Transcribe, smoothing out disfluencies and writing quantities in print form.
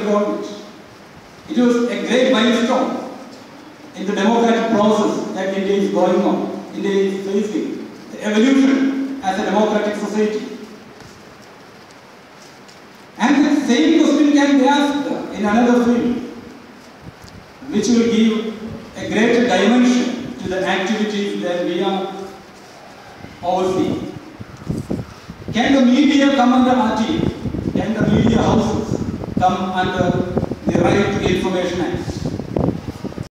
government. It was a great milestone in the democratic process that India is going on. India is facing the evolution as a democratic society. And the same question can be asked in another field, which will give a greater dimension to the activities that we are overseeing. Can the media come under RTI? Can the media houses come under the Right to Information Act?